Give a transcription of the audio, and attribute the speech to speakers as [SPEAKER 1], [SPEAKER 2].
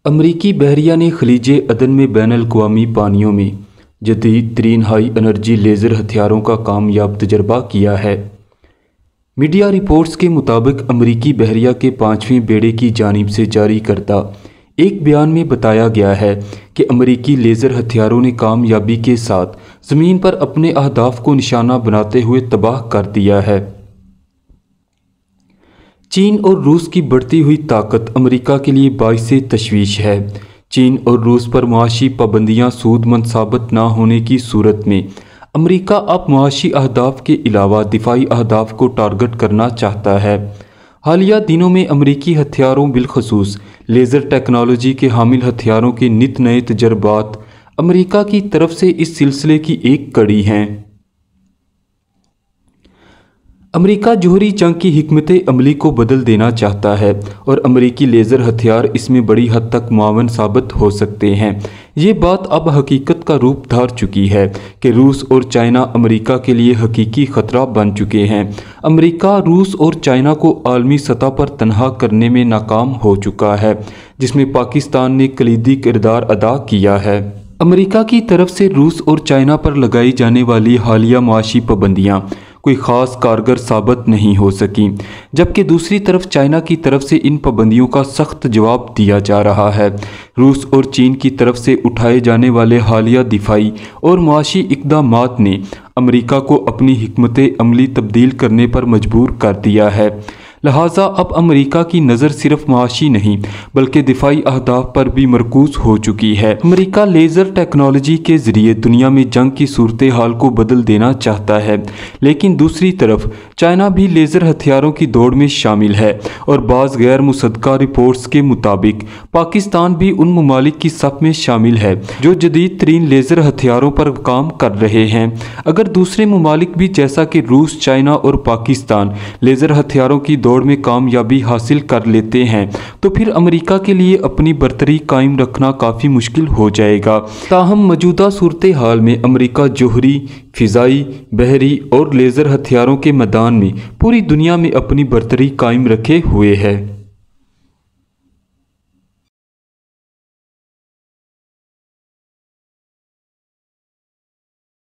[SPEAKER 1] امریکی بحریہ نے خلیج عدن میں بین الاقوامی پانیوں میں جدید ترین ہائی انرجی لیزر ہتھیاروں کا کامیاب تجربہ کیا ہے۔ میڈیا رپورٹس کے مطابق امریکی بحریہ کے 5ویں بیڑے کی جانب سے جاری کردہ ایک بیان میں بتایا گیا ہے کہ امریکی لیزر ہتھیاروں نے کامیابی کے ساتھ زمین پر اپنے اہداف کو نشانہ بناتے ہوئے تباہ کر دیا ہے۔ چین اور روس کی بڑھتی ہوئی طاقت امریکہ کے لیے باعث تشویش ہے۔ چین اور روس پر معاشی پابندیاں سود مند ثابت نہ ہونے کی صورت میں امریکہ اب معاشی اہداف کے علاوہ دفاعی اہداف کو ٹارگٹ کرنا چاہتا ہے۔ حالیہ دنوں میں امریکی ہتھیاروں بالخصوص لیزر ٹیکنالوجی کے حامل ہتھیاروں کے نت نئے تجربات امریکہ کی طرف سے اس سلسلے کی ایک کڑی ہیں۔ امریکہ جوہری جنگ کی حکمت عملی کو بدل دینا چاہتا ہے اور امریکی لیزر ہتھیار اس میں بڑی حد تک معاون ثابت ہو سکتے ہیں۔ یہ بات اب حقیقت کا روپ دھار چکی ہے کہ روس اور چائنا امریکہ کے لیے حقیقی خطرہ بن چکے ہیں۔ امریکہ روس اور چائنا کو عالمی سطح پر تنہا کرنے میں ناکام ہو چکا ہے، جس میں پاکستان نے کلیدی کردار ادا کیا ہے۔ امریکہ کی طرف سے روس اور چائنا پر لگائی جانے والی حالیہ معاشی پابندیاں کوئی خاص کارگر ثابت نہیں ہو سکیں، جبکہ دوسری طرف چائنا کی طرف سے ان پابندیوں کا سخت جواب دیا جا رہا ہے۔ روس اور چین کی طرف سے اٹھائے جانے والے حالیہ دفاعی اور معاشی اقدامات نے امریکہ کو اپنی حکمت عملی تبدیل کرنے پر مجبور کر دیا ہے۔ لہٰذا اب امریکہ کی نظر صرف معاشی نہیں بلکہ دفاعی اہداف پر بھی مرکوز ہو چکی ہے۔ امریکہ لیزر ٹیکنالوجی کے ذریعے دنیا میں جنگ کی صورتحال کو بدل دینا چاہتا ہے، لیکن دوسری طرف چائنا بھی لیزر ہتھیاروں کی دوڑ میں شامل ہے اور بعض غیر مصدقہ رپورٹس کے مطابق پاکستان بھی ان ممالک کی صف میں شامل ہے جو جدید ترین لیزر ہتھیاروں پر کام کر رہے ہیں۔ اگر دوسرے ممالک بھی جیسا کہ روس، چائنا اور پاکستان لیزر ہتھیاروں کی دوڑ میں کامیابی حاصل کر لیتے ہیں تو پھر امریکہ کے لیے اپنی برتری قائم رکھنا کافی مشکل ہو جائے گا۔ تاہم موجودہ صورتحال میں امریکہ جوہری، فضائی، بحری اور لیزر ہتھیاروں کے میدان میں پوری دنیا میں اپنی برتری قائم رکھے ہوئے ہے۔